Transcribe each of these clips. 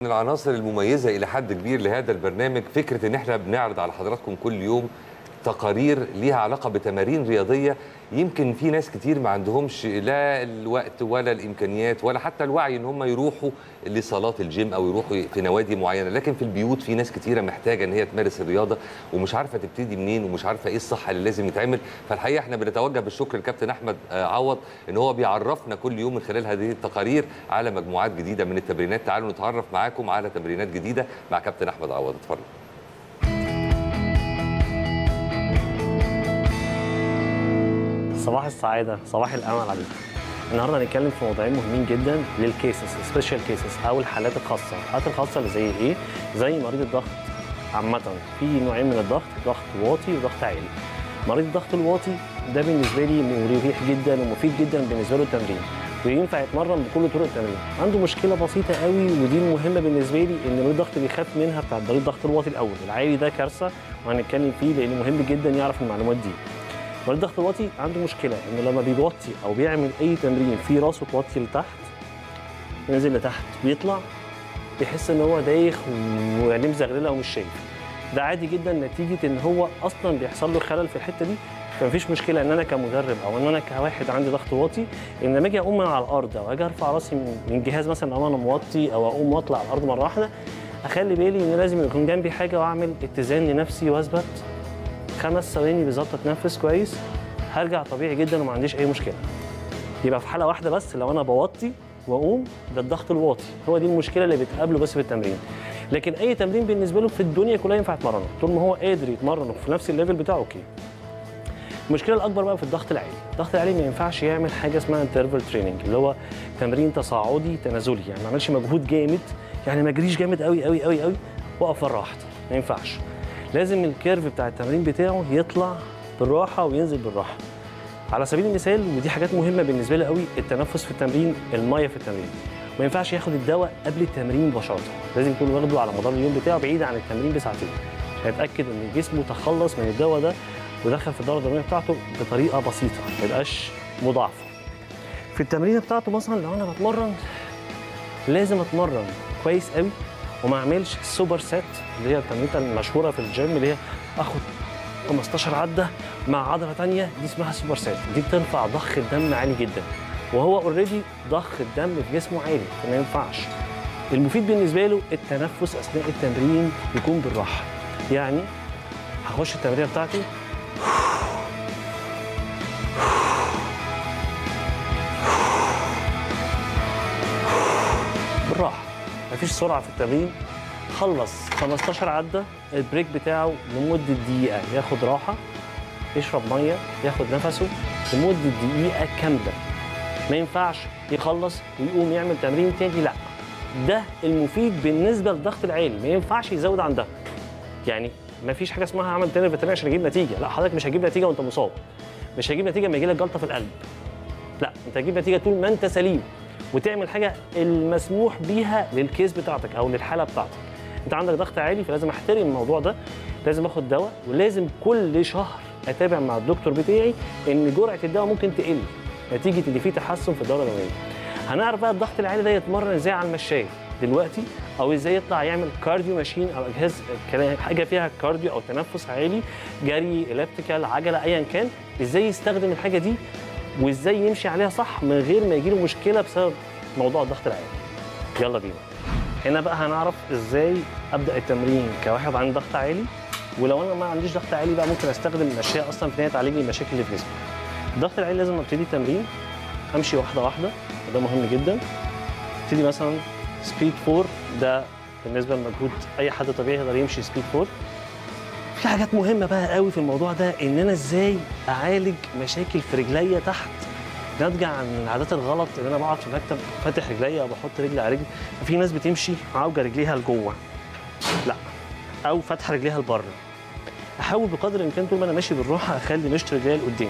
من العناصر المميزة إلى حد كبير لهذا البرنامج فكرة إن إحنا بنعرض على حضراتكم كل يوم تقارير ليها علاقة بتمارين رياضية. يمكن في ناس كتير ما عندهمش لا الوقت ولا الإمكانيات ولا حتى الوعي إن هم يروحوا لصالات الجيم أو يروحوا في نوادي معينة، لكن في البيوت في ناس كتيرة محتاجة إن هي تمارس الرياضة ومش عارفة تبتدي منين ومش عارفة إيه الصح اللي لازم يتعمل. فالحقيقة إحنا بنتوجه بالشكر للكابتن أحمد عوض إن هو بيعرفنا كل يوم من خلال هذه التقارير على مجموعات جديدة من التمرينات. تعالوا نتعرف معاكم على تمرينات جديدة مع كابتن أحمد عوض. اتفضل. صباح السعادة، صباح الأمل عليكم. النهارده هنتكلم في موضوعين مهمين جدا للكيسز، سبيشال كيسز أو الحالات الخاصة. الحالات الخاصة اللي زي إيه؟ زي مريض الضغط عامة. في نوعين من الضغط، ضغط واطي وضغط عالي. مريض الضغط الواطي ده بالنسبة لي مريح جدا ومفيد جدا بالنسبة له التمرين، وينفع يتمرن بكل طرق التمرين. عنده مشكلة بسيطة قوي ودي المهمة بالنسبة لي، إن مريض الضغط بيخاف منها بتاع مريض الضغط الواطي الأول. العالي ده كارثة وهنتكلم فيه لأن مهم جدا يعرف المعلومات دي. مريض الضغط الواطي عنده مشكله انه لما بيوطي او بيعمل اي تمرين في راسه توطي لتحت، ينزل لتحت ويطلع، بيحس ان هو دايخ وعينيه مزغلله ومش شايف. ده عادي جدا نتيجه ان هو اصلا بيحصل له خلل في الحته دي. فمفيش مشكله ان انا كمدرب او ان انا كواحد عندي ضغط واطي ان لما اجي اقوم من على الارض او اجي ارفع راسي من جهاز مثلا لو انا موطي او اقوم واطلع على الارض مره واحده، اخلي بالي ان لازم يكون جنبي حاجه واعمل اتزان لنفسي واثبت 5 ثواني بالظبط، اتنفس كويس، هرجع طبيعي جدا وما عنديش اي مشكله. يبقى في حاله واحده بس لو انا بوطي واقوم، ده الضغط الواطي، هو دي المشكله اللي بتقابله بس في التمرين. لكن اي تمرين بالنسبه له في الدنيا كلها ينفع يتمرنه طول ما هو قادر يتمرن في نفس الليفل بتاعه. اوكي. المشكله الاكبر بقى في الضغط العالي. الضغط العالي ما ينفعش يعمل حاجه اسمها انترفال تريننج، اللي هو تمرين تصاعدي تنازلي، يعني ما اعملش مجهود جامد، يعني ما اجريش جامد قوي قوي قوي قوي واقف مره واحده، ما ينفعش. لازم الكيرف بتاع التمرين بتاعه يطلع بالراحه وينزل بالراحه. على سبيل المثال، ودي حاجات مهمه بالنسبه لي قوي، التنفس في التمرين، الميه في التمرين. ما ينفعش ياخد الدواء قبل التمرين مباشره، لازم يكون واخده على مدار اليوم بتاعه بعيد عن التمرين بساعتين، عشان يتاكد ان جسمه تخلص من الدواء ده ودخل في الدوره الدمويه بتاعته بطريقه بسيطه، ما يبقاش مضاعفه. في التمرين بتاعته مثلا لو انا بتمرن، لازم اتمرن كويس قوي وما اعملش سوبر سيت اللي هي التمرينه المشهوره في الجيم، اللي هي اخد 15 عده مع عضله ثانيه، دي اسمها سوبر سيت. دي بترفع ضخ الدم عالي جدا وهو اوريدي ضخ الدم في جسمه عالي، فما ينفعش. المفيد بالنسبه له التنفس اثناء التمرين يكون بالراحه. يعني هخش التمرينه بتاعتي بالراحه، مفيش سرعه في التمرين. خلص 15 عده، البريك بتاعه لمده دقيقه، ياخد راحه، يشرب ميه، ياخد نفسه لمده دقيقه كامله. ما ينفعش يخلص ويقوم يعمل تمرين تاني، لا. ده المفيد بالنسبه للضغط العالي، ما ينفعش يزود عن ده. يعني ما فيش حاجه اسمها اعمل تاني في التمرين عشان اجيب نتيجه، لا، حضرتك مش هتجيب نتيجه وانت مصاب، مش هتجيب نتيجه لما يجي لك جلطه في القلب، لا، انت هتجيب نتيجه طول ما انت سليم وتعمل حاجه المسموح بيها للكيس بتاعتك او للحاله بتاعتك. انت عندك ضغط عالي فلازم احترم الموضوع ده، لازم اخد دواء، ولازم كل شهر اتابع مع الدكتور بتاعي ان جرعه الدواء ممكن تقل نتيجه ان في تحسن في الدوره الدمويه. هنعرف بقى الضغط العالي ده يتمرن ازاي على المشايه دلوقتي، او ازاي يطلع يعمل كارديو ماشين او اجهزه حاجه فيها كارديو او تنفس عالي، جري، اليبتيكال، عجله، ايا كان، ازاي يستخدم الحاجه دي وازاي يمشي عليها صح من غير ما يجيله مشكله بسبب موضوع الضغط العالي. يلا بينا. هنا بقى هنعرف ازاي ابدا التمرين كواحد عنده ضغط عالي، ولو انا ما عنديش ضغط عالي بقى ممكن استخدم المشايه اصلا في ان هي تعالج لي المشاكل اللي في جسمي. الضغط العالي لازم ابتدي التمرين امشي واحده واحده، وده مهم جدا. ابتدي مثلا سبيد 4، ده بالنسبه لمجهود اي حد طبيعي يقدر يمشي سبيد 4. في حاجات مهمه بقى قوي في الموضوع ده، ان انا ازاي اعالج مشاكل في رجليا تحت ناتجه عن العادات الغلط، ان انا بقعد في المكتب فاتح رجليا او بحط رجلي على رجلي. في ناس بتمشي عوجه رجليها لجوه، لا، او فاتحه رجليها لبره. احاول بقدر الامكان طول ما انا ماشي بالراحه اخلي مشط رجليا لقدام.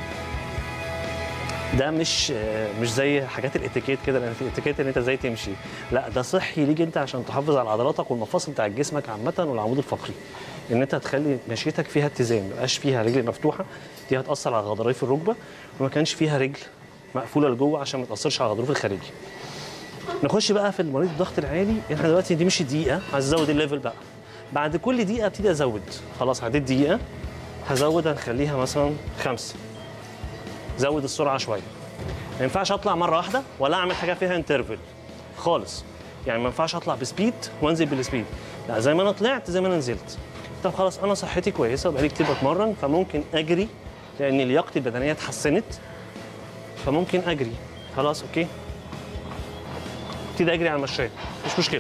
ده مش زي حاجات الاتيكيت كده، لان في الاتيكيت ان انت ازاي تمشي، لا، ده صحي ليك انت عشان تحافظ على عضلاتك والمفاصل بتاع جسمك عامه والعمود الفقري، ان انت تخلي مشيتك فيها اتزان، ما يبقاش فيها رجل مفتوحه، دي هتاثر على غضاريف الركبه، وما كانش فيها رجل مقفوله لجوه عشان ما تاثرش على الغضروف الخارجي. نخش بقى في مريض الضغط العالي. احنا دلوقتي دي مش دقيقه، هزود الليفل بقى. بعد كل دقيقه ابتدي ازود. خلاص عديت دقيقه، هزود، هنخليها مثلا 5. زود السرعه شويه. ما ينفعش اطلع مره واحده ولا اعمل حاجه فيها انترفل خالص. يعني ما ينفعش اطلع بسبيد وانزل بالسبيد، لا، زي ما انا طلعت زي ما انا نزلت. طب خلاص انا صحتي كويسه وبقالي كتير بتمرن، فممكن اجري لان لياقتي البدنيه اتحسنت، فممكن اجري. خلاص اوكي، ابتدي اجري على المشاية، مش مشكله.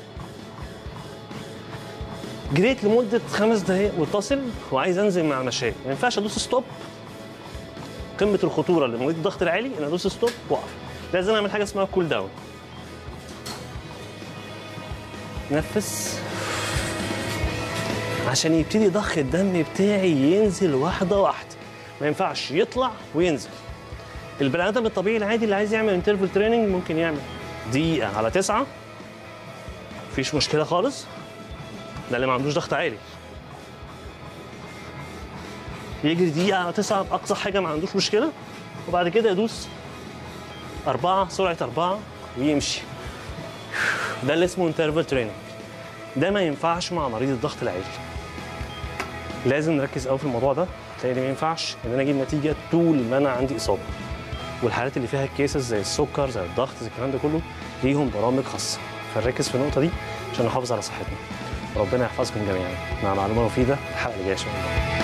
جريت لمده 5 دقائق متصل وعايز انزل مع المشاية، ما ينفعش ادوس ستوب. قمه الخطوره لمريض الضغط العالي ان ادوس ستوب واقف. لازم اعمل حاجه اسمها كول داون. نفس عشان يبتدي ضخ الدم بتاعي ينزل واحده واحده، ما ينفعش يطلع وينزل. البني ادم الطبيعي العادي اللي عايز يعمل انترفال تريننج ممكن يعمل دقيقه على 9، مفيش مشكله خالص، ده اللي ما عندوش ضغط عالي. يجري دقيقه على 9 باقصى حاجه، ما عندوش مشكله، وبعد كده يدوس 4 سرعه 4 ويمشي. ده اللي اسمه انترفال تريننج. ده ما ينفعش مع مريض الضغط العالي. لازم نركز قوي في الموضوع ده، لان ما ينفعش ان انا اجيب نتيجه طول ما انا عندي اصابه. والحالات اللي فيها كيسز زي السكر زي الضغط زي الكلام ده كله ليهم برامج خاصه، فنركز في النقطه دي عشان نحافظ على صحتنا. ربنا يحفظكم جميعا مع معلومه مفيده الحلقه اللي جايه ان شاء الله.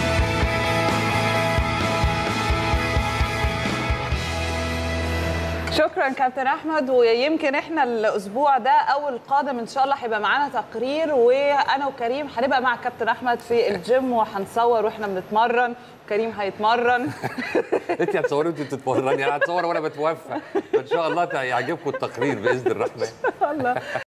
شكرا كابتن احمد. ويمكن احنا الاسبوع ده او القادم ان شاء الله هيبقى معانا تقرير، وانا وكريم هنبقى مع كابتن احمد في الجيم وهنصور واحنا بنتمرن، كريم هيتمرن. انت هتصوري وانت بتتمرني، انا هتصور وانا بتوفى. ان شاء الله يعجبكم التقرير باذن الرحمن. الله.